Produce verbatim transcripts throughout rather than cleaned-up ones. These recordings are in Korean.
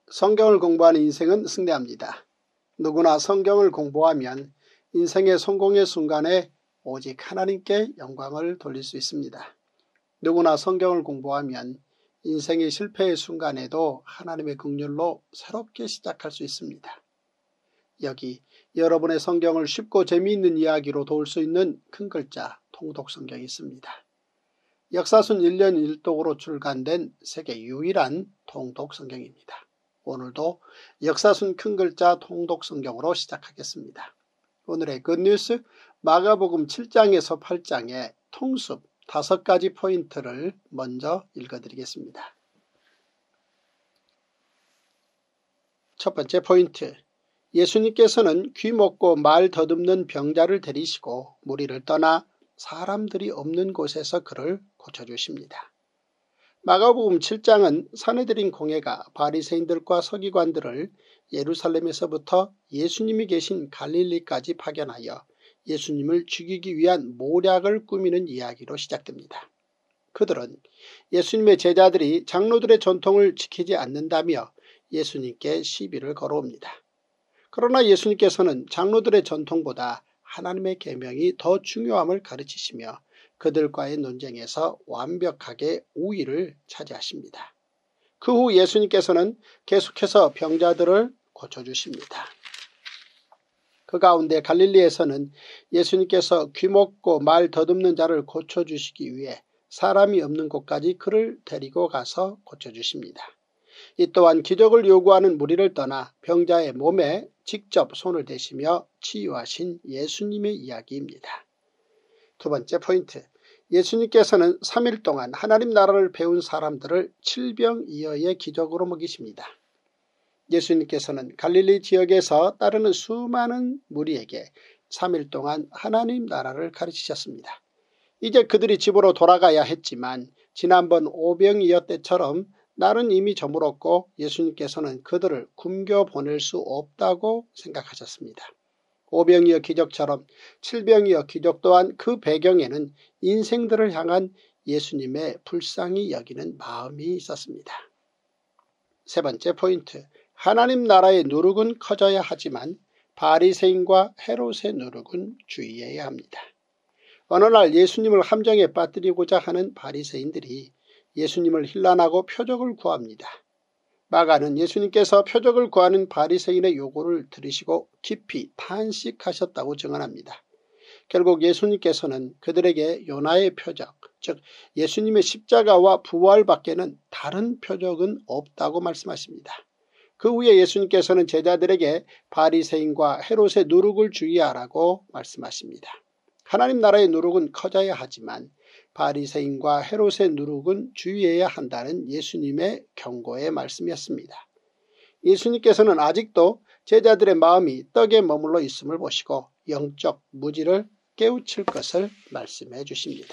성경을 공부하는 인생은 승리합니다. 누구나 성경을 공부하면 인생의 성공의 순간에 오직 하나님께 영광을 돌릴 수 있습니다. 누구나 성경을 공부하면 인생의 실패의 순간에도 하나님의 긍휼로 새롭게 시작할 수 있습니다. 여기 여러분의 성경을 쉽고 재미있는 이야기로 도울 수 있는 큰 글자 통독성경이 있습니다. 역사순 일 년 일 독으로 출간된 세계 유일한 통독성경입니다. 오늘도 역사순 큰 글자 통독성경으로 시작하겠습니다. 오늘의 굿뉴스 마가복음 칠 장에서 팔 장의 통습 다섯 가지 포인트를 먼저 읽어드리겠습니다. 첫 번째 포인트, 예수님께서는 귀 먹고 말 더듬는 병자를 데리시고 무리를 떠나 사람들이 없는 곳에서 그를 고쳐주십니다. 마가복음 칠 장은 산헤드린 공회가 바리새인들과 서기관들을 예루살렘에서부터 예수님이 계신 갈릴리까지 파견하여 예수님을 죽이기 위한 모략을 꾸미는 이야기로 시작됩니다. 그들은 예수님의 제자들이 장로들의 전통을 지키지 않는다며 예수님께 시비를 걸어옵니다. 그러나 예수님께서는 장로들의 전통보다 하나님의 계명이 더 중요함을 가르치시며 그들과의 논쟁에서 완벽하게 우위를 차지하십니다. 그 후 예수님께서는 계속해서 병자들을 고쳐주십니다. 그 가운데 갈릴리에서는 예수님께서 귀먹고 말 더듬는 자를 고쳐주시기 위해 사람이 없는 곳까지 그를 데리고 가서 고쳐주십니다. 이 또한 기적을 요구하는 무리를 떠나 병자의 몸에 직접 손을 대시며 치유하신 예수님의 이야기입니다. 두 번째 포인트, 예수님께서는 삼 일 동안 하나님 나라를 배운 사람들을 칠병이어의 기적으로 먹이십니다. 예수님께서는 갈릴리 지역에서 따르는 수많은 무리에게 삼 일 동안 하나님 나라를 가르치셨습니다. 이제 그들이 집으로 돌아가야 했지만 지난번 오병이어 때처럼 날은 이미 저물었고 예수님께서는 그들을 굶겨 보낼 수 없다고 생각하셨습니다. 오병이어 기적처럼 칠병이어 기적 또한 그 배경에는 인생들을 향한 예수님의 불쌍히 여기는 마음이 있었습니다. 세 번째 포인트, 하나님 나라의 누룩은 커져야 하지만 바리새인과 헤롯의 누룩은 주의해야 합니다. 어느 날 예수님을 함정에 빠뜨리고자 하는 바리새인들이 예수님을 힐난하고 표적을 구합니다. 마가는 예수님께서 표적을 구하는 바리새인의 요구를 들으시고 깊이 탄식하셨다고 증언합니다. 결국 예수님께서는 그들에게 요나의 표적, 즉 예수님의 십자가와 부활 밖에는 다른 표적은 없다고 말씀하십니다. 그 후에 예수님께서는 제자들에게 바리새인과 헤롯의 누룩을 주의하라고 말씀하십니다. 하나님 나라의 누룩은 커져야 하지만 바리새인과 헤롯의 누룩은 주의해야 한다는 예수님의 경고의 말씀이었습니다. 예수님께서는 아직도 제자들의 마음이 떡에 머물러 있음을 보시고 영적 무지를 깨우칠 것을 말씀해 주십니다.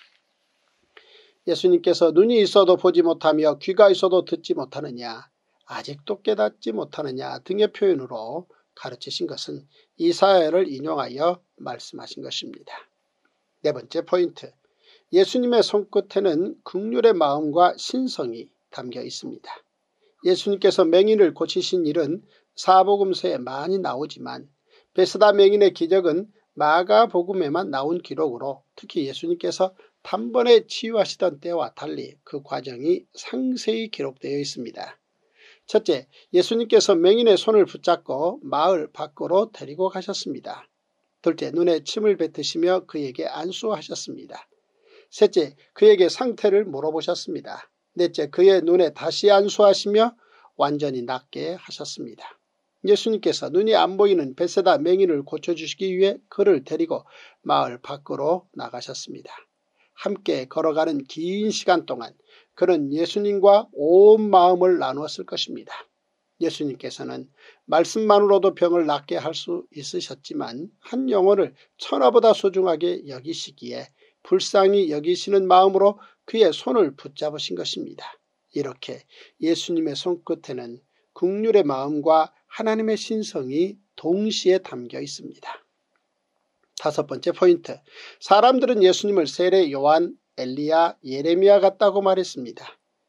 예수님께서 눈이 있어도 보지 못하며 귀가 있어도 듣지 못하느냐, 아직도 깨닫지 못하느냐 등의 표현으로 가르치신 것은 이사야를 인용하여 말씀하신 것입니다. 네 번째 포인트, 예수님의 손끝에는 긍휼의 마음과 신성이 담겨 있습니다. 예수님께서 맹인을 고치신 일은 사복음서에 많이 나오지만 베스다 맹인의 기적은 마가복음에만 나온 기록으로 특히 예수님께서 단번에 치유하시던 때와 달리 그 과정이 상세히 기록되어 있습니다. 첫째, 예수님께서 맹인의 손을 붙잡고 마을 밖으로 데리고 가셨습니다. 둘째, 눈에 침을 뱉으시며 그에게 안수하셨습니다. 셋째, 그에게 상태를 물어보셨습니다. 넷째, 그의 눈에 다시 안수하시며 완전히 낫게 하셨습니다. 예수님께서 눈이 안 보이는 벳세다 맹인을 고쳐주시기 위해 그를 데리고 마을 밖으로 나가셨습니다. 함께 걸어가는 긴 시간 동안 그는 예수님과 온 마음을 나누었을 것입니다. 예수님께서는 말씀만으로도 병을 낫게 할 수 있으셨지만 한 영혼을 천하보다 소중하게 여기시기에 불쌍히 여기시는 마음으로 그의 손을 붙잡으신 것입니다. 이렇게 예수님의 손끝에는 긍휼의 마음과 하나님의 신성이 동시에 담겨 있습니다. 다섯 번째 포인트, 사람들은 예수님을 세례 요한, 엘리야, 예레미야 같다고 말했습니다.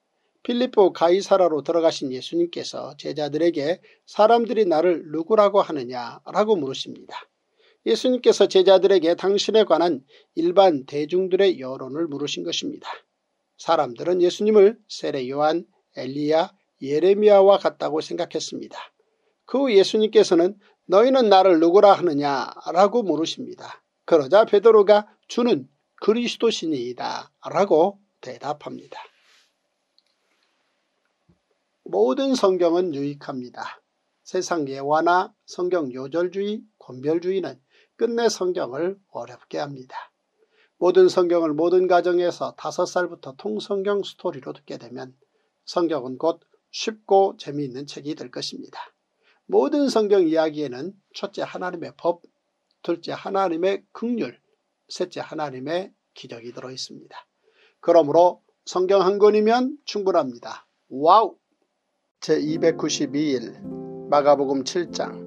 필리포 가이사라로 들어가신 예수님께서 제자들에게 사람들이 나를 누구라고 하느냐 라고 물으십니다. 예수님께서 제자들에게 당신에 관한 일반 대중들의 여론을 물으신 것입니다. 사람들은 예수님을 세례 요한, 엘리야, 예레미야와 같다고 생각했습니다. 그 후 예수님께서는 너희는 나를 누구라 하느냐 라고 물으십니다. 그러자 베드로가 주는 그리스도시니이다 라고 대답합니다. 모든 성경은 유익합니다. 세상 예화나 성경 요절주의, 권별주의는 끝내 성경을 어렵게 합니다. 모든 성경을 모든 가정에서 다섯 살부터 통성경 스토리로 듣게 되면 성경은 곧 쉽고 재미있는 책이 될 것입니다. 모든 성경 이야기에는 첫째 하나님의 법, 둘째 하나님의 긍휼, 셋째 하나님의 기적이 들어있습니다. 그러므로 성경 한 권이면 충분합니다. 와우! 제이백구십이 일 마가복음 칠 장.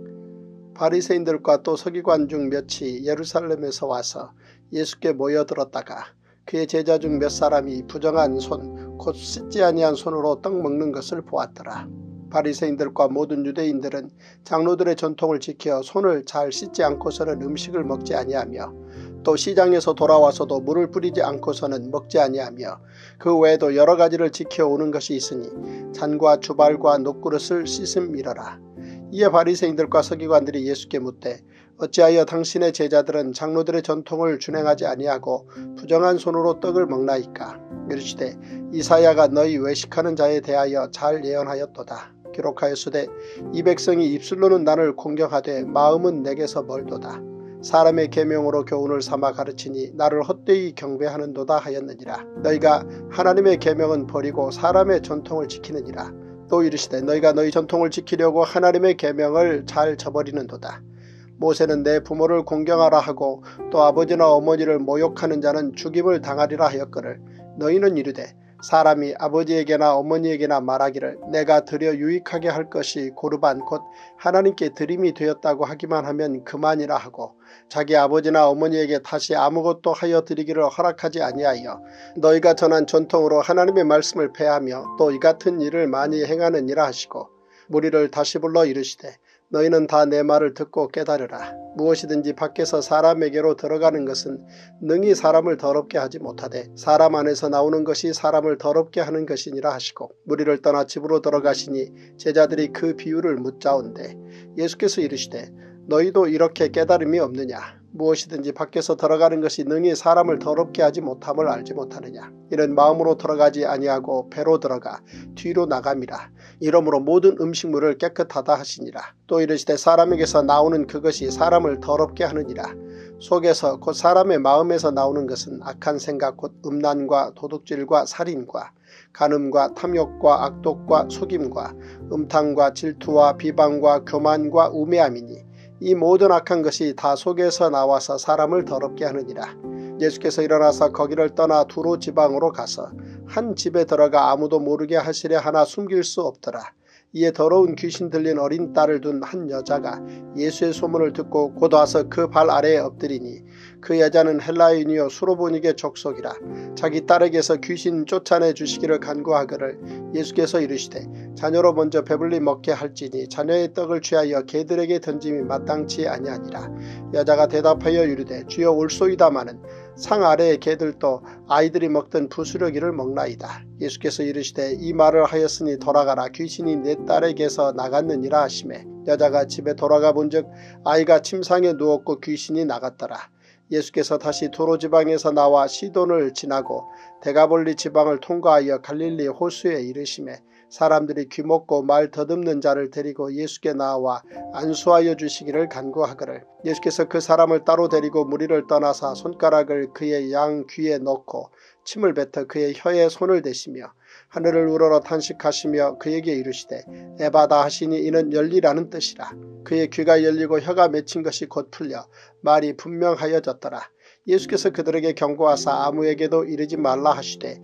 바리새인들과 또 서기관 중 몇이 예루살렘에서 와서 예수께 모여들었다가 그의 제자 중 몇 사람이 부정한 손, 곧 씻지 아니한 손으로 떡 먹는 것을 보았더라. 바리새인들과 모든 유대인들은 장로들의 전통을 지켜 손을 잘 씻지 않고서는 음식을 먹지 아니하며 또 시장에서 돌아와서도 물을 뿌리지 않고서는 먹지 아니하며 그 외에도 여러 가지를 지켜오는 것이 있으니 잔과 주발과 녹그릇을 씻음이러라. 이에 바리새인들과 서기관들이 예수께 묻되 어찌하여 당신의 제자들은 장로들의 전통을 준행하지 아니하고 부정한 손으로 떡을 먹나이까. 이르시되 이사야가 너희 외식하는 자에 대하여 잘 예언하였도다. 기록하였으되 이 백성이 입술로는 나를 공경하되 마음은 내게서 멀도다. 사람의 계명으로 교훈을 삼아 가르치니 나를 헛되이 경배하는도다 하였느니라. 너희가 하나님의 계명은 버리고 사람의 전통을 지키느니라. 또 이르시되 너희가 너희 전통을 지키려고 하나님의 계명을 잘 저버리는도다. 모세는 내 부모를 공경하라 하고 또 아버지나 어머니를 모욕하는 자는 죽임을 당하리라 하였거늘 너희는 이르되 사람이 아버지에게나 어머니에게나 말하기를 내가 드려 유익하게 할 것이 고르반 곧 하나님께 드림이 되었다고 하기만 하면 그만이라 하고 자기 아버지나 어머니에게 다시 아무것도 하여 드리기를 허락하지 아니하여 너희가 전한 전통으로 하나님의 말씀을 폐하며 또 이 같은 일을 많이 행하느니라 하시고 무리를 다시 불러 이르시되 너희는 다 내 말을 듣고 깨달으라. 무엇이든지 밖에서 사람에게로 들어가는 것은 능히 사람을 더럽게 하지 못하되 사람 안에서 나오는 것이 사람을 더럽게 하는 것이니라 하시고 무리를 떠나 집으로 들어가시니 제자들이 그 비유를 묻자온대 예수께서 이르시되 너희도 이렇게 깨달음이 없느냐. 무엇이든지 밖에서 들어가는 것이 능히 사람을 더럽게 하지 못함을 알지 못하느냐. 이는 마음으로 들어가지 아니하고 배로 들어가 뒤로 나감이라. 이러므로 모든 음식물을 깨끗하다 하시니라. 또 이르시되 사람에게서 나오는 그것이 사람을 더럽게 하느니라. 속에서 곧 사람의 마음에서 나오는 것은 악한 생각 곧 음란과 도둑질과 살인과 간음과 탐욕과 악독과 속임과 음탕과 질투와 비방과 교만과 우매함이니 이 모든 악한 것이 다 속에서 나와서 사람을 더럽게 하느니라. 예수께서 일어나서 거기를 떠나 두로 지방으로 가서 한 집에 들어가 아무도 모르게 하시려 하나 숨길 수 없더라. 이에 더러운 귀신 들린 어린 딸을 둔 한 여자가 예수의 소문을 듣고 곧 와서 그 발 아래에 엎드리니 그 여자는 헬라인이요 수로보닉의 족속이라. 자기 딸에게서 귀신 쫓아내 주시기를 간구하거늘 예수께서 이르시되 자녀로 먼저 배불리 먹게 할지니 자녀의 떡을 취하여 개들에게 던짐이 마땅치 아니하니라. 여자가 대답하여 이르되 주여 올소이다마는 상 아래의 개들도 아이들이 먹던 부스러기를 먹나이다. 예수께서 이르시되 이 말을 하였으니 돌아가라. 귀신이 내 딸에게서 나갔느니라 하시매 여자가 집에 돌아가 본즉 아이가 침상에 누웠고 귀신이 나갔더라. 예수께서 다시 두로 지방에서 나와 시돈을 지나고 데가볼리 지방을 통과하여 갈릴리 호수에 이르시매 사람들이 귀먹고 말 더듬는 자를 데리고 예수께 나와 안수하여 주시기를 간구하거늘 예수께서 그 사람을 따로 데리고 무리를 떠나사 손가락을 그의 양 귀에 넣고 침을 뱉어 그의 혀에 손을 대시며 하늘을 우러러 탄식하시며 그에게 이르시되 에바다 하시니 이는 열리라는 뜻이라. 그의 귀가 열리고 혀가 맺힌 것이 곧 풀려 말이 분명하여졌더라. 예수께서 그들에게 경고하사 아무에게도 이르지 말라 하시되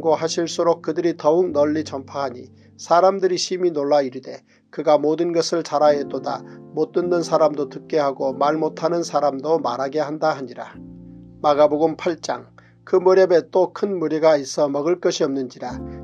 경고하실수록 그들이 더욱 널리 전파하니 사람들이 심히 놀라 이르되 그가 모든 것을 잘하였도다. 못 듣는 사람도 듣게 하고 말 못하는 사람도 말하게 한다 하니라. 마가복음 팔 장. 그 무렵에 또 큰 무리가 있어 먹을 것이 없는지라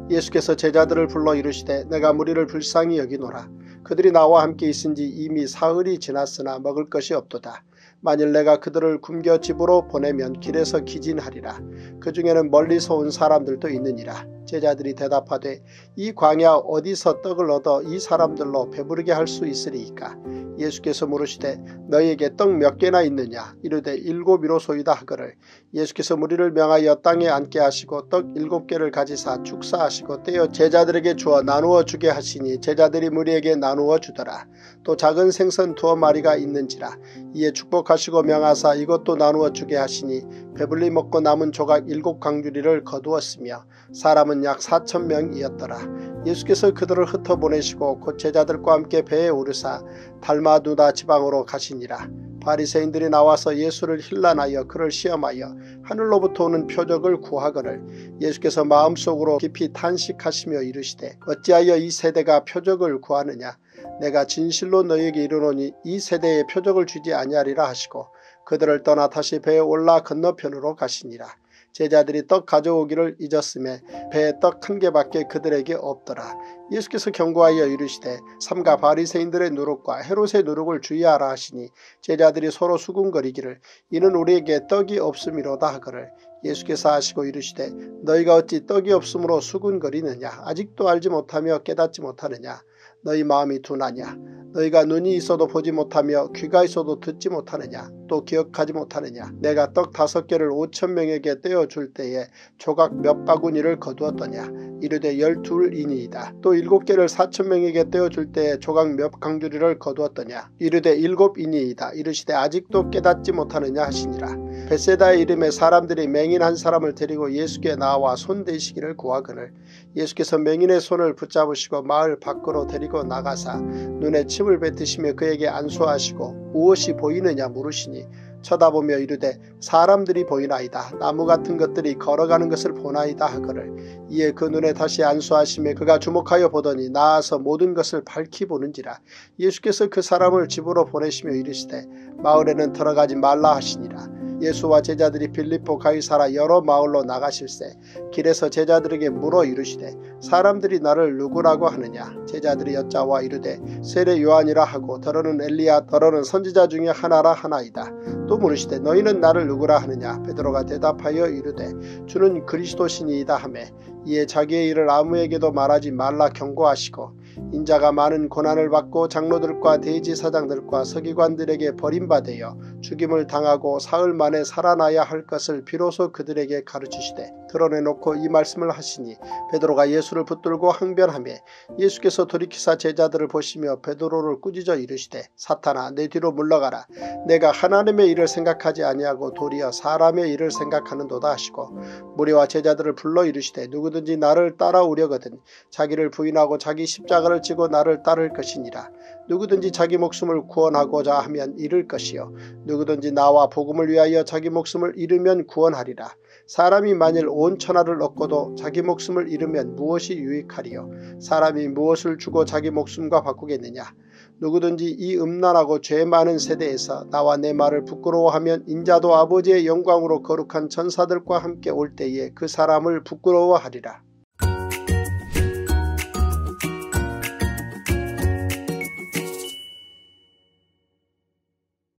예수께서 제자들을 불러 이르시되 내가 무리를 불쌍히 여기노라. 그들이 나와 함께 있은지 이미 사흘이 지났으나 먹을 것이 없도다. 만일 내가 그들을 굶겨 집으로 보내면 길에서 기진하리라. 그 중에는 멀리서 온 사람들도 있느니라. 제자들이 대답하되 이 광야 어디서 떡을 얻어 이 사람들로 배부르게 할 수 있으리이까. 예수께서 물으시되 너희에게 떡 몇 개나 있느냐. 이르되 일곱이로소이다 하거늘. 예수께서 무리를 명하여 땅에 앉게 하시고 떡 일곱 개를 가지사 축사하시고 떼어 제자들에게 주어 나누어 주게 하시니 제자들이 무리에게 나누어 주더라. 또 작은 생선 두어 마리가 있는지라. 이에 축복하시고 명하사 이것도 나누어 주게 하시니 배불리 먹고 남은 조각 일곱 강주리를 거두었으며 사람은 약 사천 명이었더라. 예수께서 그들을 흩어보내시고 곧 제자들과 함께 배에 오르사 달마누다 지방으로 가시니라. 바리새인들이 나와서 예수를 힐난하여 그를 시험하여 하늘로부터 오는 표적을 구하거늘. 예수께서 마음속으로 깊이 탄식하시며 이르시되 어찌하여 이 세대가 표적을 구하느냐. 내가 진실로 너희에게 이르노니 이 세대에 표적을 주지 아니하리라 하시고 그들을 떠나 다시 배에 올라 건너편으로 가시니라. 제자들이 떡 가져오기를 잊었음에 배에 떡 한 개밖에 그들에게 없더라. 예수께서 경고하여 이르시되 삼가 바리새인들의 누룩과 헤롯의 누룩을 주의하라 하시니 제자들이 서로 수군거리기를 이는 우리에게 떡이 없음이로다 하거늘. 예수께서 하시고 이르시되 너희가 어찌 떡이 없으므로 수군거리느냐. 아직도 알지 못하며 깨닫지 못하느냐. 너희 마음이 둔하냐. 너희가 눈이 있어도 보지 못하며 귀가 있어도 듣지 못하느냐. 또 기억하지 못하느냐. 내가 떡 다섯 개를 오천 명에게 떼어줄 때에 조각 몇 바구니를 거두었더냐. 이르되 열둘이니이다. 또 일곱 개를 사천 명에게 떼어줄 때에 조각 몇 강주리를 거두었더냐. 이르되 일곱이니이다. 이르시되 아직도 깨닫지 못하느냐 하시니라. 벳세다의 이름에 사람들이 맹인 한 사람을 데리고 예수께 나와 손대시기를 구하거늘. 예수께서 맹인의 손을 붙잡으시고 마을 밖으로 데리고 나가사 눈에 침을 뱉으시며 그에게 안수하시고 무엇이 보이느냐 물으시니 쳐다보며 이르되 사람들이 보이나이다. 나무 같은 것들이 걸어가는 것을 보나이다 하거늘. 이에 그 눈에 다시 안수하시며 그가 주목하여 보더니 나아서 모든 것을 밝히 보는지라. 예수께서 그 사람을 집으로 보내시며 이르시되 마을에는 들어가지 말라 하시니라. 예수와 제자들이 빌립보 가이사라 여러 마을로 나가실세 길에서 제자들에게 물어 이르시되 사람들이 나를 누구라고 하느냐. 제자들이 여짜와 이르되 세례 요한이라 하고 더러는 엘리야 더러는 선지자 중에 하나라 하나이다. 또 물으시되 너희는 나를 누구라 하느냐. 베드로가 대답하여 이르되 주는 그리스도시니이다 하매 이에 자기의 일을 아무에게도 말하지 말라 경고하시고 인자가 많은 고난을 받고 장로들과 대지사장들과 서기관들에게 버림받아 죽임을 당하고 사흘 만에 살아나야 할 것을 비로소 그들에게 가르치시되 드러내놓고 이 말씀을 하시니 베드로가 예수를 붙들고 항변하며 예수께서 돌이키사 제자들을 보시며 베드로를 꾸짖어 이르시되 사탄아 내 뒤로 물러가라. 내가 하나님의 일을 생각하지 아니하고 도리어 사람의 일을 생각하는도다 하시고 무리와 제자들을 불러 이르시되 누구든지 나를 따라오려거든 자기를 부인하고 자기 십자가를 지고 나를 따를 것이니라. 누구든지 자기 목숨을 구원하고자 하면 잃을 것이요 누구든지 나와 복음을 위하여 자기 목숨을 잃으면 구원하리라. 사람이 만일 온 천하를 얻고도 자기 목숨을 잃으면 무엇이 유익하리요. 사람이 무엇을 주고 자기 목숨과 바꾸겠느냐. 누구든지 이 음란하고 죄 많은 세대에서 나와 내 말을 부끄러워하면 인자도 아버지의 영광으로 거룩한 천사들과 함께 올 때에 그 사람을 부끄러워하리라.